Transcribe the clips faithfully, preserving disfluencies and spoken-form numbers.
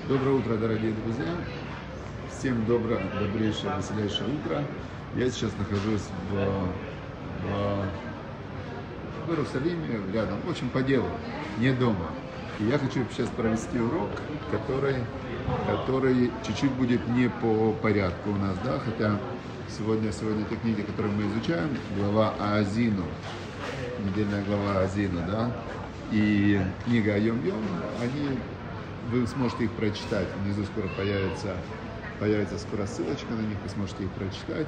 Доброе утро, дорогие друзья! Всем доброе, добрейшее, веселейшее утро. Я сейчас нахожусь в, в, в Иерусалиме, рядом, в общем, по делу, не дома. И я хочу сейчас провести урок, который, который чуть-чуть будет не по порядку у нас, да, хотя сегодня, сегодня те книги, которые мы изучаем, глава Аазину, недельная глава Аазину, да, и книга Йом-Йом, они... Вы сможете их прочитать. Внизу скоро появится, появится скоро ссылочка на них, вы сможете их прочитать.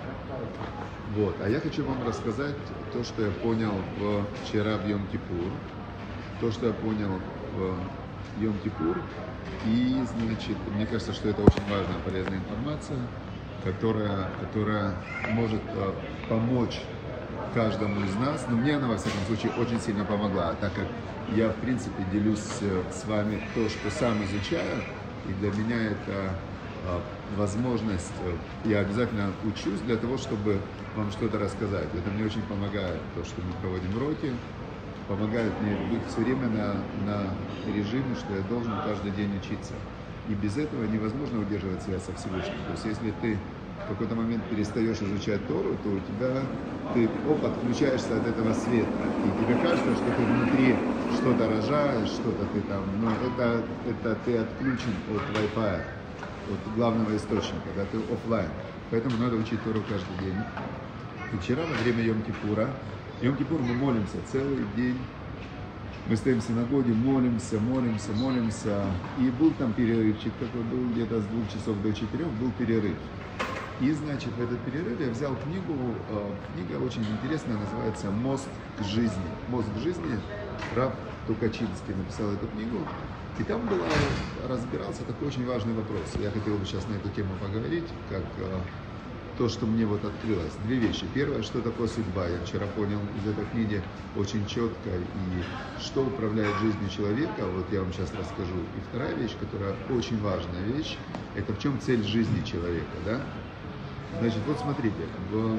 Вот. А я хочу вам рассказать то, что я понял вчера в Йом-Кипур. То, что я понял в Йом-Кипур. И, значит, мне кажется, что это очень важная, полезная информация, которая, которая может помочь каждому из нас. Но мне она, во всяком случае, очень сильно помогла, так как я, в принципе, делюсь с вами то, что сам изучаю, и для меня это возможность, я обязательно учусь для того, чтобы вам что-то рассказать. Это мне очень помогает, то, что мы проводим уроки, помогает мне быть все время на, на режиме, что я должен каждый день учиться. И без этого невозможно удерживать связь со Всевышним. То есть, если ты в какой-то момент перестаешь изучать Тору, то у тебя, ты оп, отключаешься от этого света. И тебе кажется, что ты внутри что-то рожаешь, что-то ты там, но это, это ты отключен от Wi-Fi, от главного источника, когда ты офлайн. Поэтому надо учить Тору каждый день. И вчера во время Йом-Кипура, Йом-Кипур мы молимся целый день. Мы стоим в синагоге, молимся, молимся, молимся. И был там перерывчик, такой был где-то с двух часов до четырех, был перерыв. И, значит, в этот перерыв я взял книгу, книга очень интересная, называется «Мост к жизни». «Мост к жизни», Рав Тукачинский написал эту книгу. И там было, разбирался такой очень важный вопрос. Я хотел бы сейчас на эту тему поговорить, как то, что мне вот открылось. Две вещи. Первое, что такое судьба. Я вчера понял из этой книги очень четко, и что управляет жизнью человека, вот я вам сейчас расскажу. И вторая вещь, которая очень важная вещь, это в чем цель жизни человека, да? Значит, вот смотрите, в,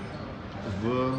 в,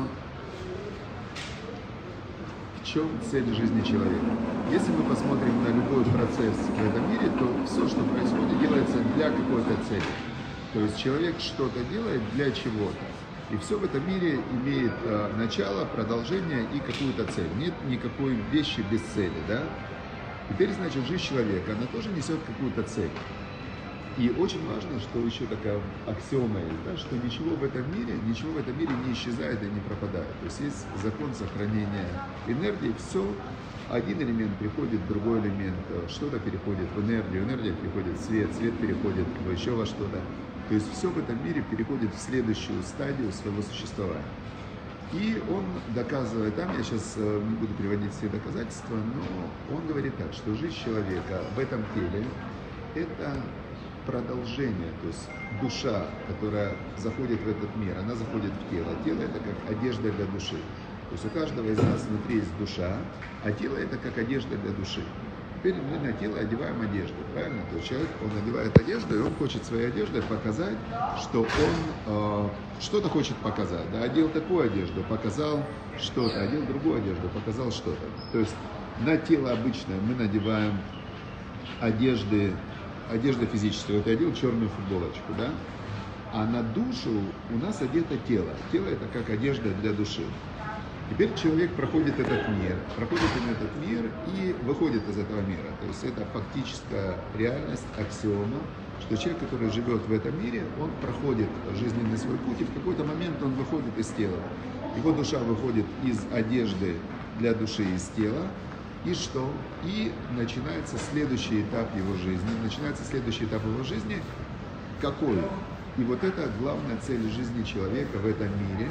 в чем цель жизни человека? Если мы посмотрим на любой процесс в этом мире, то все, что происходит, делается для какой-то цели. То есть человек что-то делает для чего-то. И все в этом мире имеет э, начало, продолжение и какую-то цель. Нет никакой вещи без цели, да? Теперь, значит, жизнь человека, она тоже несет какую-то цель. И очень важно, что еще такая аксиома есть, да, что ничего в этом мире, ничего в этом мире не исчезает и не пропадает. То есть есть закон сохранения энергии, все, один элемент приходит в другой элемент, что-то переходит в энергию, энергия переходит в свет, свет переходит в еще во что-то. То есть все в этом мире переходит в следующую стадию своего существования. И он доказывает, там я сейчас не буду приводить все доказательства, но он говорит так, что жизнь человека в этом теле – это продолжение, то есть душа, которая заходит в этот мир, она заходит в тело. Тело – это как одежда для души. То есть у каждого из нас внутри есть душа, а тело – это как одежда для души. Теперь мы на тело одеваем одежду, правильно? То есть человек, он надевает одежду, и он хочет своей одеждой показать, что он э, что-то хочет показать. Да? Одел такую одежду, показал что-то, одел другую одежду, показал что-то. То есть на тело обычное мы надеваем одежды, одежда физическая. Вот я одел черную футболочку, да? А на душу у нас одето тело. Тело – это как одежда для души. Теперь человек проходит этот мир, проходит этот мир и выходит из этого мира. То есть это фактическая реальность, аксиома, что человек, который живет в этом мире, он проходит жизненный свой путь, и в какой-то момент он выходит из тела. Его душа выходит из одежды для души из тела. И что? И начинается следующий этап его жизни. Начинается следующий этап его жизни. Какой? И вот это главная цель жизни человека в этом мире.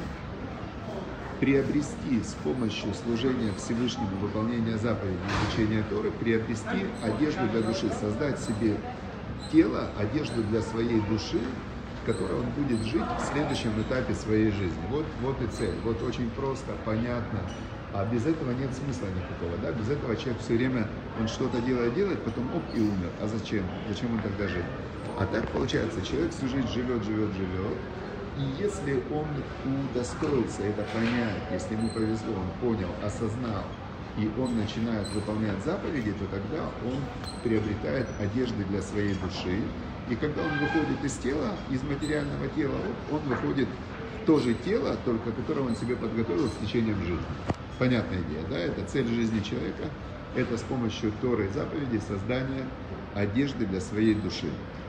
Приобрести с помощью служения Всевышнему, выполнения заповедей, изучения Торы, приобрести одежду для души, создать себе тело, одежду для своей души, в которой он будет жить в следующем этапе своей жизни. Вот, вот и цель. Вот очень просто, понятно. А без этого нет смысла никакого, да? Без этого человек все время, он что-то делает, делает, потом оп, и умер. А зачем? Зачем он тогда жить? А так получается, человек всю жизнь живет, живет, живет. И если он удостоится это понять, если ему повезло, он понял, осознал, и он начинает выполнять заповеди, то тогда он приобретает одежды для своей души. И когда он выходит из тела, из материального тела, он выходит в то же тело, только которое он себе подготовил с течением жизни. Понятная идея, да? Это цель жизни человека, это с помощью Торы и заповедей создание одежды для своей души.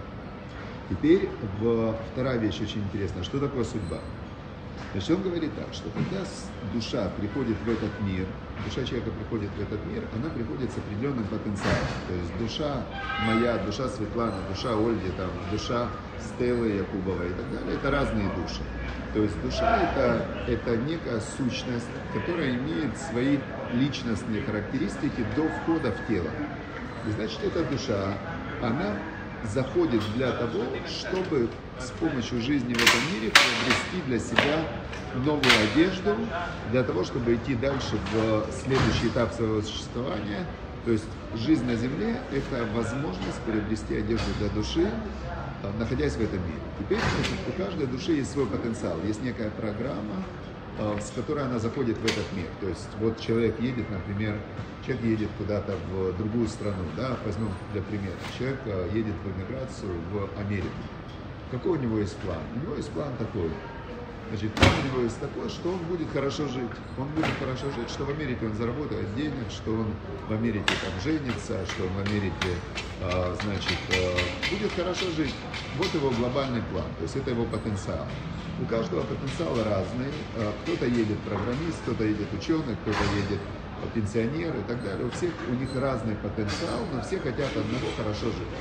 Теперь в... вторая вещь очень интересная. Что такое судьба? Значит, он говорит так, что когда душа приходит в этот мир, душа человека приходит в этот мир, она приходит с определенным потенциалом. То есть душа моя, душа Светланы, душа Ольги, там, душа Стеллы Якубовой и так далее, это разные души. То есть душа это, это некая сущность, которая имеет свои личностные характеристики до входа в тело. И значит, эта душа, она заходит для того, чтобы с помощью жизни в этом мире приобрести для себя новую одежду, для того, чтобы идти дальше в следующий этап своего существования. То есть жизнь на земле – это возможность приобрести одежду для души, находясь в этом мире. Теперь, значит, у каждой души есть свой потенциал, есть некая программа, с которой она заходит в этот мир. То есть вот человек едет, например, человек едет куда-то в другую страну, да, возьмем для примера, человек едет в эмиграцию в Америку. Какой у него есть план? У него есть план такой. Значит, план у него есть такой, что он будет хорошо жить. Он будет хорошо жить, что в Америке он заработает денег, что он в Америке там женится, что он в Америке, э, значит, э, будет хорошо жить. Вот его глобальный план, то есть это его потенциал. У каждого потенциал разный. Кто-то едет программист, кто-то едет ученый, кто-то едет пенсионер и так далее. У всех у них разный потенциал, но все хотят одного — хорошо жить.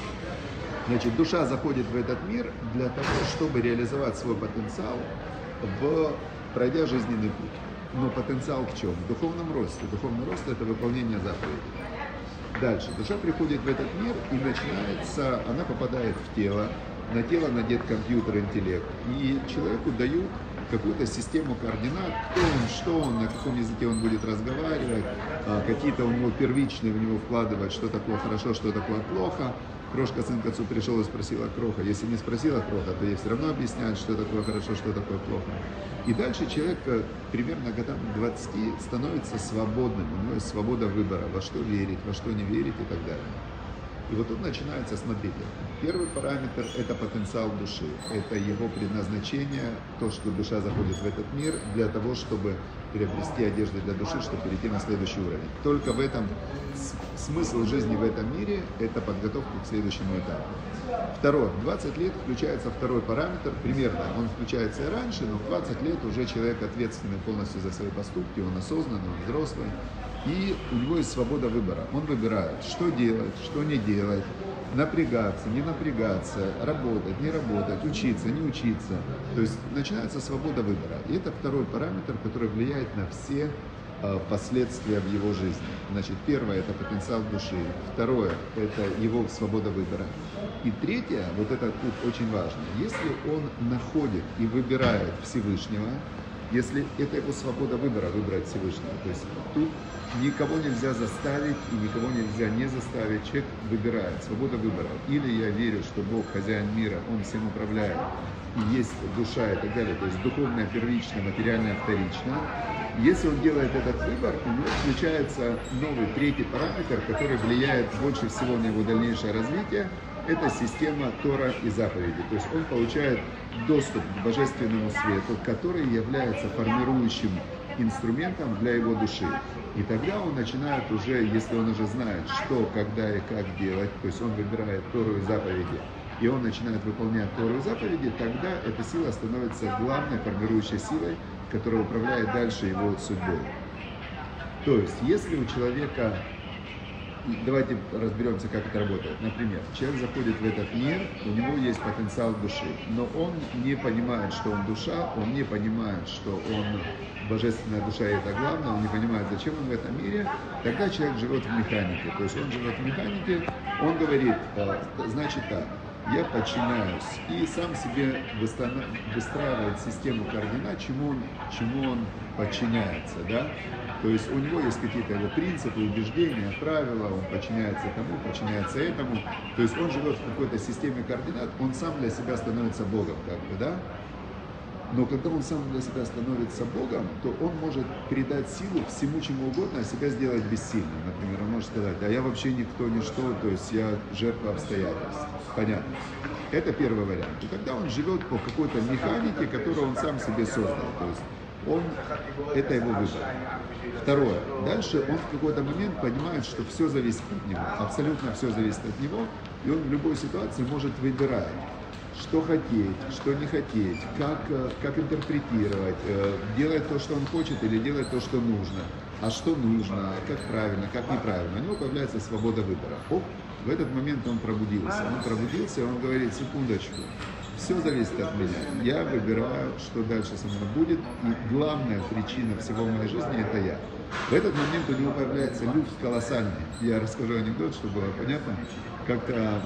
Значит, душа заходит в этот мир для того, чтобы реализовать свой потенциал, в, пройдя жизненный путь. Но потенциал в чем? В духовном росте. Духовный рост – это выполнение заповедей. Дальше. Душа приходит в этот мир и начинается, она попадает в тело. На тело надет компьютер, интеллект. И человеку дают какую-то систему координат, кто он, что он, на каком языке он будет разговаривать, какие-то у него первичные в него вкладывать, что такое хорошо, что такое плохо. Крошка сын к отцу пришел и спросила Кроха. Если не спросила Кроха, то ей все равно объясняют, что такое хорошо, что такое плохо. И дальше человек примерно годам двадцати становится свободным. У него есть свобода выбора, во что верить, во что не верить и так далее. И вот тут начинается, смотрите, первый параметр – это потенциал души, это его предназначение, то, что душа заходит в этот мир для того, чтобы приобрести одежду для души, чтобы перейти на следующий уровень. Только в этом смысл жизни в этом мире – это подготовка к следующему этапу. Второе, в двадцать лет включается второй параметр, примерно он включается и раньше, но в двадцать лет уже человек ответственный полностью за свои поступки, он осознанный, он взрослый. И у него есть свобода выбора. Он выбирает, что делать, что не делать, напрягаться, не напрягаться, работать, не работать, учиться, не учиться. То есть начинается свобода выбора. И это второй параметр, который влияет на все э, последствия в его жизни. Значит, первое – это потенциал души. Второе – это его свобода выбора. И третье, вот это тут очень важно, если он находит и выбирает Всевышнего, если это его свобода выбора, выбрать Всевышнего, то есть тут никого нельзя заставить и никого нельзя не заставить, человек выбирает, свобода выбора. Или я верю, что Бог хозяин мира, Он всем управляет, и есть душа и так далее, то есть духовное первично, материальное вторично. Если он делает этот выбор, у него включается новый третий параметр, который влияет больше всего на его дальнейшее развитие. Это система Тора и заповеди. То есть он получает доступ к божественному свету, который является формирующим инструментом для его души. И тогда он начинает уже, если он уже знает, что, когда и как делать, то есть он выбирает Тору и заповеди, и он начинает выполнять Тору и заповеди, тогда эта сила становится главной формирующей силой, которая управляет дальше его судьбой. То есть, если у человека... Давайте разберемся, как это работает. Например, человек заходит в этот мир, у него есть потенциал души, но он не понимает, что он душа, он не понимает, что он божественная душа, и это главное, он не понимает, зачем он в этом мире. Тогда человек живет в механике. То есть он живет в механике, он говорит, значит так, я подчиняюсь, и сам себе выстраивает систему координат, чему он, чему он подчиняется, да? То есть у него есть какие-то его принципы, убеждения, правила, он подчиняется тому, подчиняется этому. То есть он живет в какой-то системе координат, он сам для себя становится Богом, как бы, да? Но когда он сам для себя становится Богом, то он может передать силу всему, чему угодно, а себя сделать бессильным. Например, он может сказать: а я вообще никто, ничто, то есть я жертва обстоятельств. Понятно. Это первый вариант. И тогда он живет по какой-то механике, которую он сам себе создал. То есть он, это его выбор. Второе. Дальше он в какой-то момент понимает, что все зависит от него. Абсолютно все зависит от него. И он в любой ситуации может выбирать, что хотеть, что не хотеть, как, как интерпретировать, делать то, что он хочет, или делать то, что нужно. А что нужно, как правильно, как неправильно. У него появляется свобода выбора. Оп, в этот момент он пробудился. Он пробудился, он говорит: секундочку, все зависит от меня. Я выбираю, что дальше со мной будет. И главная причина всего в моей жизни – это я. В этот момент у него появляется люкс колоссальный. Я расскажу анекдот, чтобы было понятно. Как-то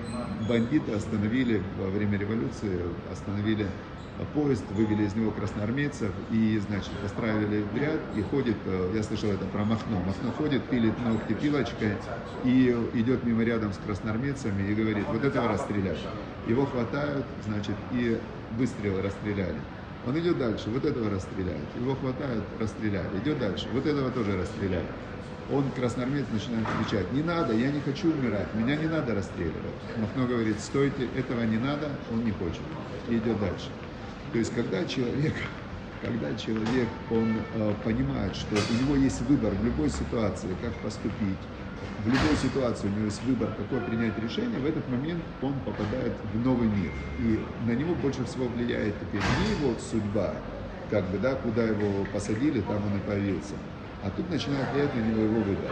бандиты остановили во время революции, остановили поезд, вывели из него красноармейцев и, значит, поставили в ряд, и ходит, я слышал это про Махно, Махно ходит, пилит ногти пилочкой и идет мимо рядом с красноармейцами и говорит: вот этого расстреляли. Его хватают, значит, и выстрелы расстреляли. Он идет дальше, вот этого расстреляют. Его хватают, расстреляли. Идет дальше, вот этого тоже расстреляли. Он, красноармеец, начинает кричать: не надо, я не хочу умирать, меня не надо расстреливать. Махно говорит: стойте, этого не надо, он не хочет. И идет дальше. То есть, когда человек, когда человек, он э, понимает, что у него есть выбор в любой ситуации, как поступить, в любой ситуации у него есть выбор, какое принять решение, в этот момент он попадает в новый мир. И на него больше всего влияет теперь не его судьба, как бы, да, куда его посадили, там он и появился. А тут начинает влиять на него его выбор.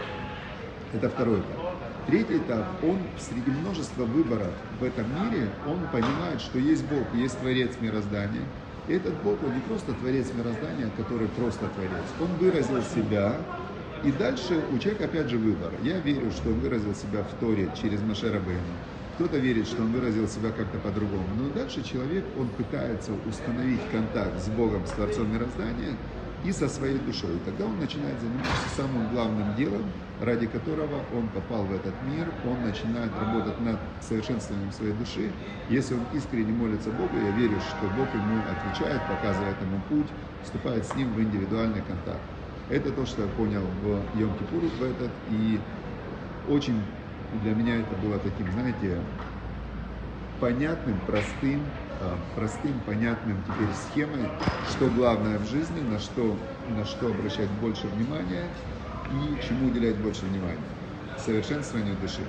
Это второй этап. Третий этап, он среди множества выборов в этом мире, он понимает, что есть Бог, есть Творец мироздания. И этот Бог, он не просто Творец мироздания, который просто Творец. Он выразил себя, и дальше у человека опять же выбор. Я верю, что он выразил себя в Торе через Моше Рабейну. Кто-то верит, что он выразил себя как-то по-другому. Но дальше человек, он пытается установить контакт с Богом, с Творцом мироздания, и со своей душой. И тогда он начинает заниматься самым главным делом, ради которого он попал в этот мир. Он начинает работать над совершенствованием своей души. Если он искренне молится Богу, я верю, что Бог ему отвечает, показывает ему путь, вступает с ним в индивидуальный контакт. Это то, что я понял в Йом-Кипур в этот. И очень для меня это было таким, знаете, понятным, простым, простым, понятным теперь схемой, что главное в жизни, на что, на что обращать больше внимания и чему уделять больше внимания. Совершенствованию души.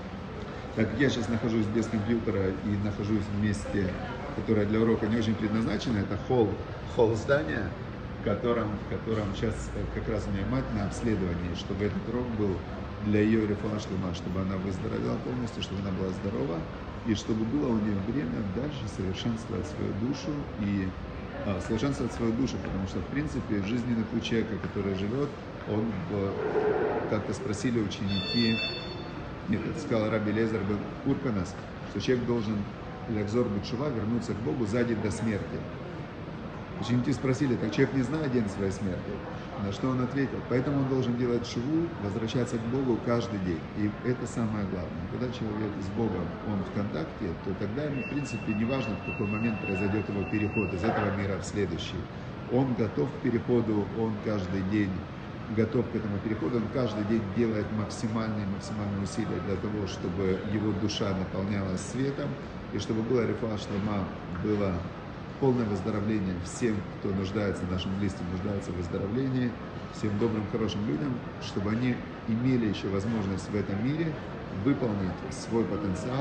Так как я сейчас нахожусь без компьютера и нахожусь в месте, которое для урока не очень предназначено, это холл, холл здания, в котором, в котором сейчас как раз у меня мать на обследовании, чтобы этот урок был для ее рефуа шлема, чтобы она выздоровела полностью, чтобы она была здорова, и чтобы было у нее время дальше совершенствовать свою душу и а, совершенствовать свою душу, потому что, в принципе, жизненный путь человека, который живет, он, как-то спросили ученики, нет, это сказал Раби Элиэзер бен Урканас, что человек должен, лякзор бетшува, вернуться к Богу за день до смерти. Ученики спросили: так человек не знает день своей смерти? На что он ответил: поэтому он должен делать шуву, возвращаться к Богу каждый день. И это самое главное. Когда человек с Богом, он в контакте, то тогда ему, в принципе, не важно, в какой момент произойдет его переход из этого мира в следующий. Он готов к переходу, он каждый день готов к этому переходу, он каждый день делает максимальные, максимальные усилия для того, чтобы его душа наполнялась светом, и чтобы было рефуа шлема, было полное выздоровление всем, кто нуждается, нашим близким нуждается в выздоровлении, всем добрым, хорошим людям, чтобы они имели еще возможность в этом мире выполнить свой потенциал,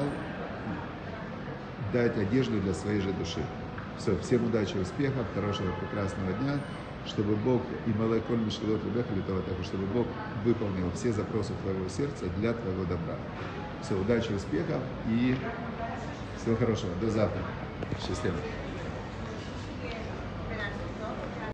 дать одежду для своей же души. Все, всем удачи, успехов, хорошего, прекрасного дня, чтобы Бог и малай коль мишелот любех литоватах, чтобы Бог выполнил все запросы твоего сердца для твоего добра. Все, удачи, успехов и всего хорошего. До завтра. Счастливо.